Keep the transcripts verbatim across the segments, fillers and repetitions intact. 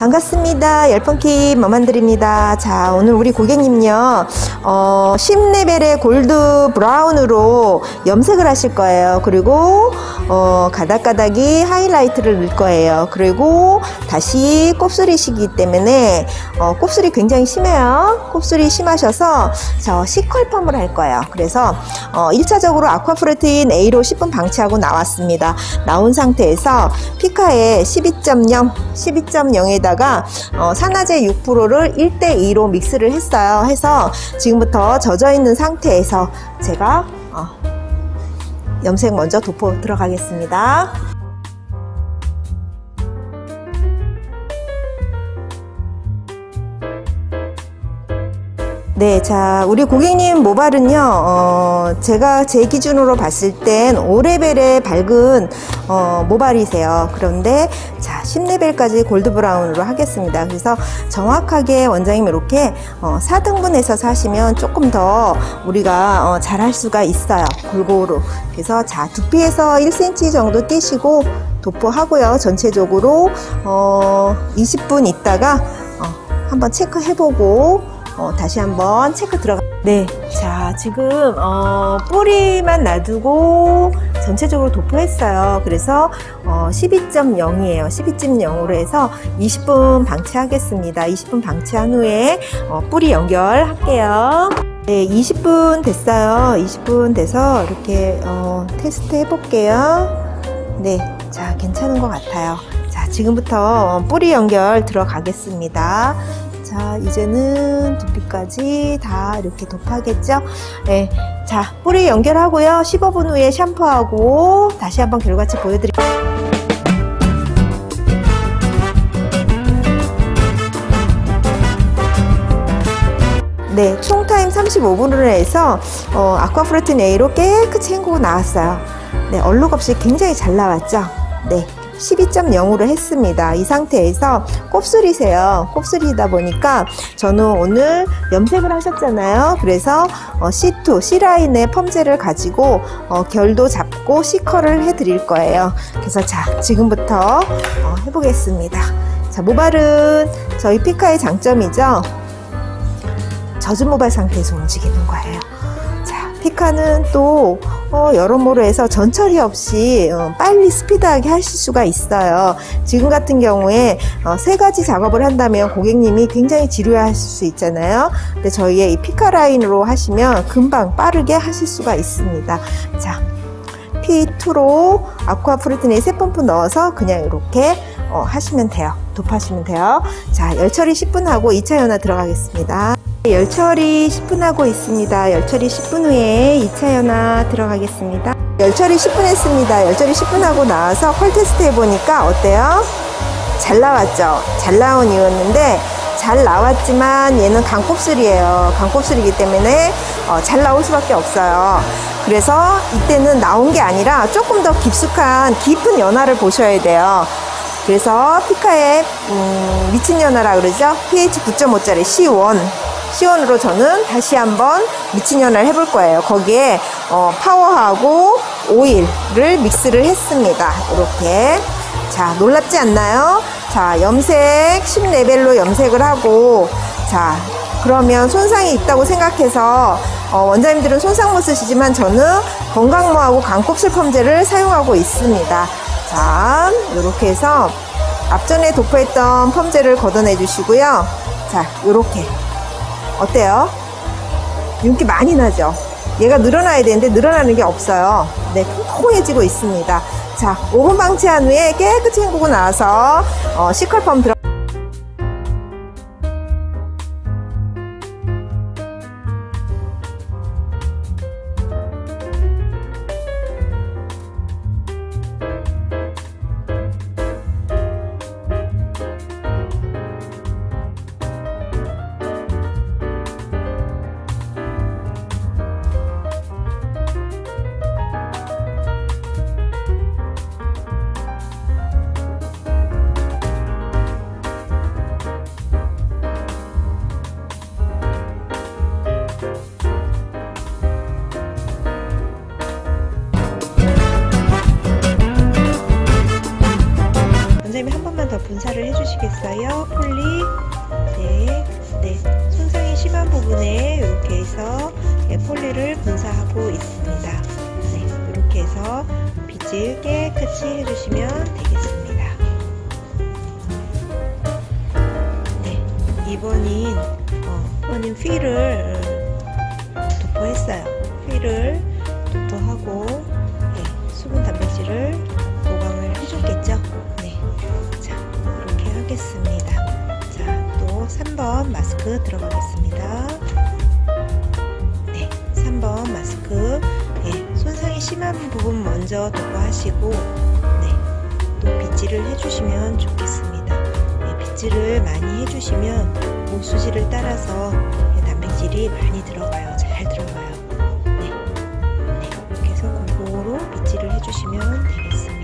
반갑습니다. 열펑키 머만들입니다. 자, 오늘 우리 고객님요, 어, 십 레벨의 골드 브라운으로 염색을 하실 거예요. 그리고, 어, 가닥가닥이 하이라이트를 넣을 거예요. 그리고 다시 곱슬이시기 때문에, 어, 곱슬이 굉장히 심해요. 곱슬이 심하셔서, 저 C컬펌을 할 거예요. 그래서, 어, 일 차적으로 아쿠아프레트인 A로 십 분 방치하고 나왔습니다. 나온 상태에서 피카의 십이 점 영, 십이 점 영에다 어, 산화제 육 퍼센트를 일 대 이로 믹스를 했어요. 해서 지금부터 젖어 있는 상태에서 제가 어, 염색 먼저 덮어 들어가겠습니다. 네, 자, 우리 고객님 모발은요, 어, 제가 제 기준으로 봤을 땐 오 레벨의 밝은 어, 모발이세요. 그런데 자, 십 레벨까지 골드 브라운으로 하겠습니다. 그래서 정확하게 원장님 이렇게 어, 사 등분해서 사시면 조금 더 우리가 어, 잘할 수가 있어요. 골고루. 그래서 자, 두피에서 일 센티미터 정도 떼시고 도포하고요. 전체적으로 어, 이십 분 있다가 어, 한번 체크해보고 어, 다시 한번 체크 들어가. 네, 자, 지금 어, 뿌리만 놔두고 전체적으로 도포했어요. 그래서 어, 십이 점 영이에요. 십이 점 영으로 해서 이십 분 방치하겠습니다. 이십 분 방치한 후에 어, 뿌리 연결할게요. 네, 이십 분 됐어요. 이십 분 돼서 이렇게 어, 테스트 해볼게요. 네, 자, 괜찮은 것 같아요. 자, 지금부터 뿌리 연결 들어가겠습니다. 자, 이제는 두피까지 다 이렇게 도포하겠죠? 네. 자, 뿌리 연결하고요. 십오 분 후에 샴푸하고 다시 한번 결과치 보여드릴게요. 네, 총 타임 삼십오 분으로 해서 어, 아쿠아프레트인 A로 깨끗이 헹구고 나왔어요. 네, 얼룩 없이 굉장히 잘 나왔죠? 네. 십이 점 영으로 했습니다. 이 상태에서 곱슬이세요. 곱슬이다 보니까 저는 오늘 염색을 하셨잖아요. 그래서 어, 씨 투, C라인의 펌젤을 가지고 어, 결도 잡고 C컬을 해드릴 거예요. 그래서 자, 지금부터 어, 해보겠습니다. 자, 모발은 저희 피카의 장점이죠. 젖은 모발 상태에서 움직이는 거예요. 자, 피카는 또 어, 여러모로 해서 전처리 없이 어, 빨리 스피드하게 하실 수가 있어요. 지금 같은 경우에 어, 세 가지 작업을 한다면 고객님이 굉장히 지루해하실 수 있잖아요. 근데 저희의 이 피카 라인으로 하시면 금방 빠르게 하실 수가 있습니다. 자, 피 투로 아쿠아프레트인 세 펌프 넣어서 그냥 이렇게 어, 하시면 돼요. 도포하시면 돼요. 자, 열처리 십 분 하고 이 차 연화 들어가겠습니다. 열처리 십 분 하고 있습니다. 열처리 십 분 후에 이 차 연화 들어가겠습니다. 열처리 십 분 했습니다. 열처리 십 분 하고 나와서 컬 테스트 해보니까 어때요? 잘 나왔죠? 잘 나온 이유였는데 잘 나왔지만 얘는 강곱슬이에요. 강곱슬이기 때문에 어, 잘 나올 수밖에 없어요. 그래서 이때는 나온 게 아니라 조금 더 깊숙한 깊은 연화를 보셔야 돼요. 그래서 피카의 음, 미친 연화라 그러죠? 피에이치 구 점 오짜리 씨 원 씨 원으로 저는 다시 한번 미친 연화를 해볼 거예요. 거기에 어, 파워하고 오일을 믹스를 했습니다. 이렇게. 자, 놀랍지 않나요? 자, 염색 십 레벨로 염색을 하고, 자, 그러면 손상이 있다고 생각해서 어, 원장님들은 손상 못 쓰시지만 저는 건강모하고 강곱슬 펌젤을 사용하고 있습니다. 자, 이렇게 해서 앞전에 도포했던 펌젤을 걷어내 주시고요. 자, 이렇게. 어때요? 윤기 많이 나죠? 얘가 늘어나야 되는데 늘어나는 게 없어요. 네, 통통해지고 있습니다. 자, 오 분 방치한 후에 깨끗이 헹구고 나와서 어, C컬펌 들어 있고요. 폴리. 네, 네. 손상이 심한 부분에 이렇게 해서 예, 폴리를 분사하고 있습니다. 네, 이렇게 해서 빗질 깨끗이 해주시면 되겠습니다. 네, 이번인 어, 이번인 휠을 도포했어요. 휠을 도포하고 네, 수분 단백질을 보강을 해줬겠죠. 네, 자 이렇게 하겠습니다. 자, 또 삼 번 마스크 들어가겠습니다. 네, 삼 번 마스크. 네, 손상이 심한 부분 먼저 도포하시고 네, 또 빗질을 해주시면 좋겠습니다. 네, 빗질을 많이 해주시면 모수지를 따라서 네, 단백질이 많이 들어가요. 잘 들어가요. 네, 네, 이렇게 해서 골고루 빗질을 해주시면 되겠습니다.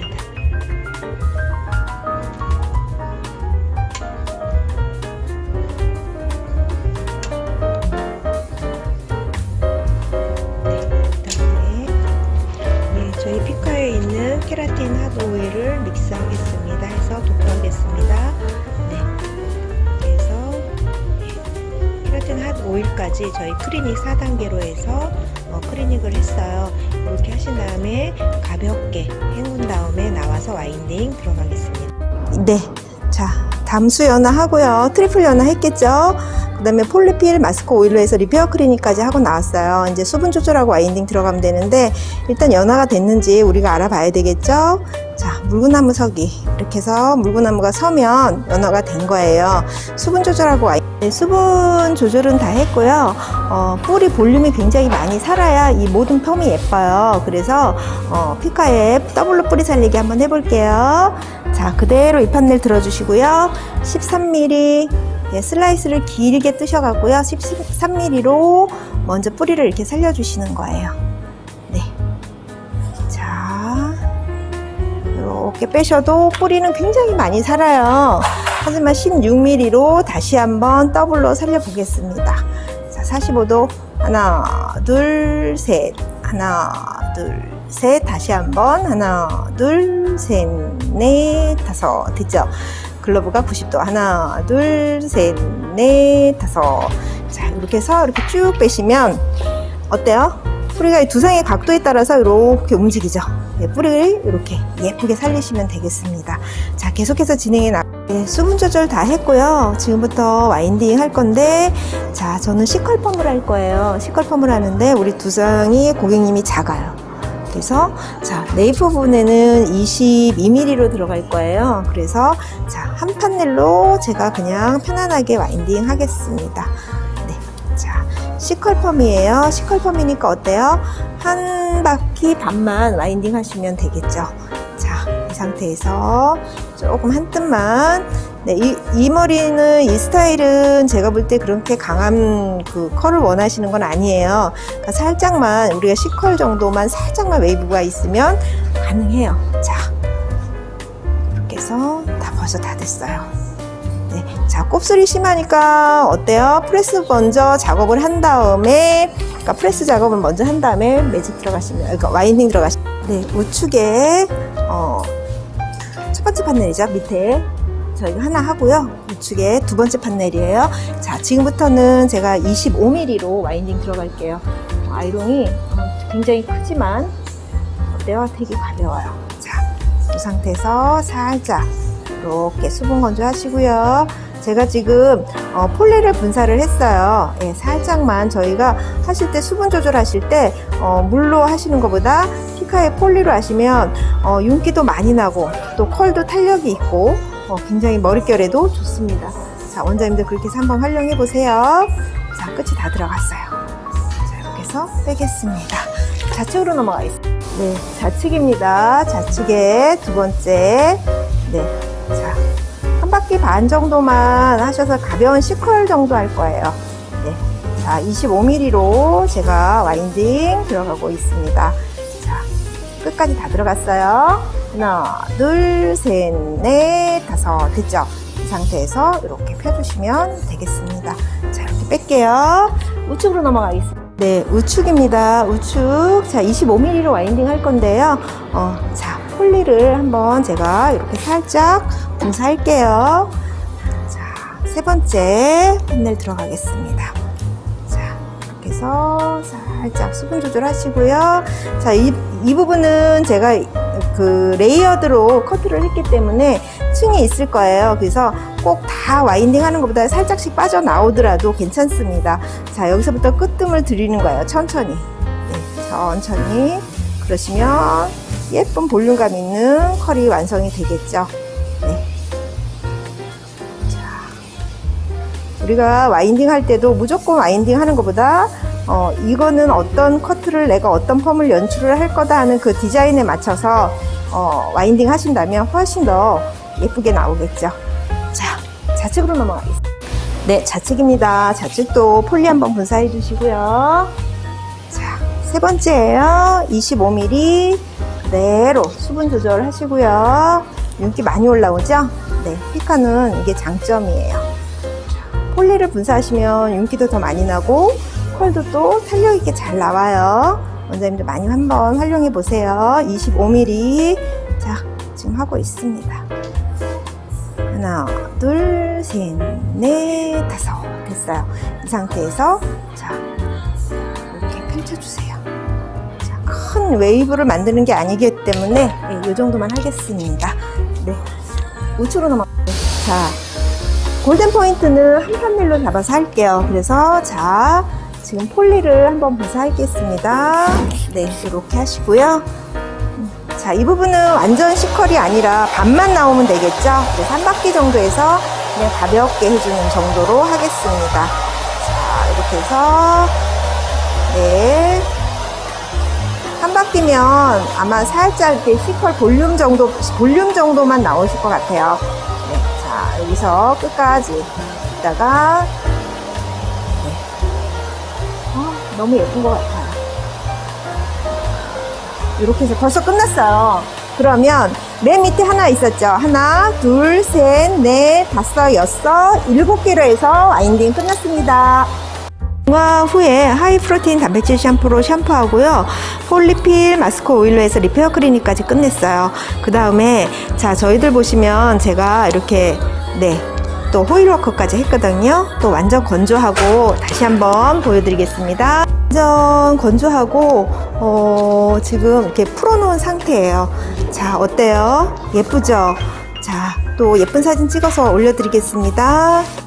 저희 피카에 있는 케라틴 핫 오일을 믹스하겠습니다. 해서 도포하겠습니다. 네, 그래서 케라틴 핫 오일까지 저희 클리닉 사 단계로 해서 어, 클리닉을 했어요. 이렇게 하신 다음에 가볍게 헹군 다음에 나와서 와인딩 들어가겠습니다. 네, 자 담수 연화 하고요. 트리플 연화 했겠죠. 그 다음에 폴리필 마스크 오일로 해서 리페어 클리닉까지 하고 나왔어요. 이제 수분 조절하고 와인딩 들어가면 되는데 일단 연화가 됐는지 우리가 알아봐야 되겠죠. 자, 물구나무 서기 이렇게 해서 물구나무가 서면 연화가 된 거예요. 수분 조절하고 와인딩. 네, 수분 조절은 다 했고요. 어, 뿌리 볼륨이 굉장히 많이 살아야 이 모든 펌이 예뻐요. 그래서 어, 피카에 더블로 뿌리 살리기 한번 해볼게요. 자, 그대로 이 판넬 들어주시고요. 십삼 밀리미터 네, 슬라이스를 길게 뜨셔가고요. 십삼 밀리미터로 먼저 뿌리를 이렇게 살려주시는 거예요. 네. 자, 이렇게 빼셔도 뿌리는 굉장히 많이 살아요. 하지만 십육 밀리미터로 다시 한번 더블로 살려보겠습니다. 자, 사십오 도 하나, 둘, 셋, 하나, 둘, 셋, 다시 한번 하나, 둘, 셋, 넷, 다섯, 됐죠? 글러브가 구십 도 하나, 둘, 셋, 넷, 다섯. 자, 이렇게 해서 이렇게 쭉 빼시면 어때요? 뿌리가 이 두상의 각도에 따라서 이렇게 움직이죠. 네, 뿌리를 이렇게 예쁘게 살리시면 되겠습니다. 자, 계속해서 진행해 나. 네, 수분 조절 다 했고요. 지금부터 와인딩 할 건데, 자, 저는 C컬펌을 할 거예요. C컬펌을 하는데 우리 두상이 고객님이 작아요. 그래서 자, 네이프 부분에는 이십이 밀리미터로 들어갈 거예요. 그래서 자, 한 판넬로 제가 그냥 편안하게 와인딩 하겠습니다. 네, 자, C컬펌이에요. C컬펌이니까 어때요? 한 바퀴 반만 와인딩 하시면 되겠죠. 자, 이 상태에서 조금 한 뜸만. 네, 이, 이 머리는, 이 스타일은 제가 볼 때 그렇게 강한 그 컬을 원하시는 건 아니에요. 그러니까 살짝만, 우리가 C컬 정도만 살짝만 웨이브가 있으면 가능해요. 자, 이렇게 해서 다 벌써 다 됐어요. 네, 자, 곱슬이 심하니까 어때요? 프레스 먼저 작업을 한 다음에, 그러니까 프레스 작업을 먼저 한 다음에 매직 들어가시면, 그러니까 와인딩 들어가시면, 네, 우측에, 어, 첫 번째 판넬이죠. 밑에. 저희가 하나 하고요. 우측에 두 번째 판넬이에요. 자, 지금부터는 제가 이십오 밀리미터로 와인딩 들어갈게요. 아이롱이 굉장히 크지만 어때요? 되게 가벼워요. 자, 이 상태에서 살짝 이렇게 수분 건조 하시고요. 제가 지금 어, 폴리를 분사를 했어요. 예, 살짝만 저희가 하실 때 수분 조절하실 때 어, 물로 하시는 것보다 피카의 폴리로 하시면 어, 윤기도 많이 나고 또 컬도 탄력이 있고 어, 굉장히 머릿결에도 좋습니다. 자, 원장님들 그렇게 해서 한번 활용해 보세요. 자, 끝이 다 들어갔어요. 자, 이렇게 해서 빼겠습니다. 좌측으로 넘어가겠습니다. 네, 좌측입니다. 좌측에 두 번째. 네, 자, 한 바퀴 반 정도만 하셔서 가벼운 C컬 정도 할 거예요. 네, 자, 이십오 밀리미터로 제가 와인딩 들어가고 있습니다. 자, 끝까지 다 들어갔어요. 하나, 둘, 셋, 넷, 다섯. 됐죠? 이 상태에서 이렇게 펴주시면 되겠습니다. 자, 이렇게 뺄게요. 우측으로 넘어가겠습니다. 네, 우측입니다. 우측. 자, 이십오 밀리미터로 와인딩 할 건데요. 어, 자, 폴리를 한번 제가 이렇게 살짝 분사할게요. 자, 세 번째 판넬 들어가겠습니다. 자, 이렇게 해서 살짝 수분 조절하시고요. 자, 이, 이 부분은 제가 그 레이어드로 커트를 했기 때문에 층이 있을 거예요. 그래서 꼭 다 와인딩 하는 것보다 살짝씩 빠져나오더라도 괜찮습니다. 자, 여기서부터 끄뜸을 들이는 거예요. 천천히. 네, 천천히. 그러시면 예쁜 볼륨감 있는 컬이 완성이 되겠죠. 네. 자, 우리가 와인딩 할 때도 무조건 와인딩 하는 것보다 어, 이거는 어떤 커트를 내가 어떤 펌을 연출을 할 거다 하는 그 디자인에 맞춰서 어, 와인딩 하신다면 훨씬 더 예쁘게 나오겠죠. 자, 좌측으로 넘어가겠습니다. 네, 좌측입니다. 좌측도 폴리 한번 분사해 주시고요. 자, 세 번째예요. 이십오 밀리미터 그대로 수분 조절 하시고요. 윤기 많이 올라오죠? 네, 피카는 이게 장점이에요. 자, 폴리를 분사하시면 윤기도 더 많이 나고 컬도 또 탄력 있게 잘 나와요. 원장님들 많이 한번 활용해 보세요. 이십오 밀리미터 자, 지금 하고 있습니다. 하나, 둘, 셋, 넷, 다섯. 됐어요. 이 상태에서 자, 이렇게 펼쳐주세요. 자, 큰 웨이브를 만드는 게 아니기 때문에 네, 이 정도만 하겠습니다. 네, 우측으로 넘어가요. 자, 골든 포인트는 한 판넬로 잡아서 할게요. 그래서 자, 지금 폴리를 한번 분사하겠습니다. 네, 이렇게 하시고요. 자, 이 부분은 완전 C컬이 아니라 반만 나오면 되겠죠? 그래서 한 바퀴 정도에서 그냥 가볍게 해주는 정도로 하겠습니다. 자, 이렇게 해서 네, 한 바퀴면 아마 살짝 이렇게 C컬 볼륨 정도, 볼륨 정도만 나오실 것 같아요. 네, 자, 여기서 끝까지 있다가 네. 어, 너무 예쁜 것 같아요. 이렇게 해서 벌써 끝났어요. 그러면 맨 밑에 하나 있었죠. 하나, 둘, 셋, 넷, 다섯, 여섯, 일곱 개로 해서 와인딩 끝났습니다. 중화 후에 하이 프로테인 단백질 샴푸로 샴푸하고요. 폴리필 마스크 오일로 해서 리페어 클리닉까지 끝냈어요. 그 다음에 자, 저희들 보시면 제가 이렇게 네, 또 호일워커까지 했거든요. 또 완전 건조하고 다시 한번 보여드리겠습니다. 완전 건조하고 어, 지금 이렇게 풀어놓은 상태예요. 자, 어때요? 예쁘죠? 자, 또 예쁜 사진 찍어서 올려드리겠습니다.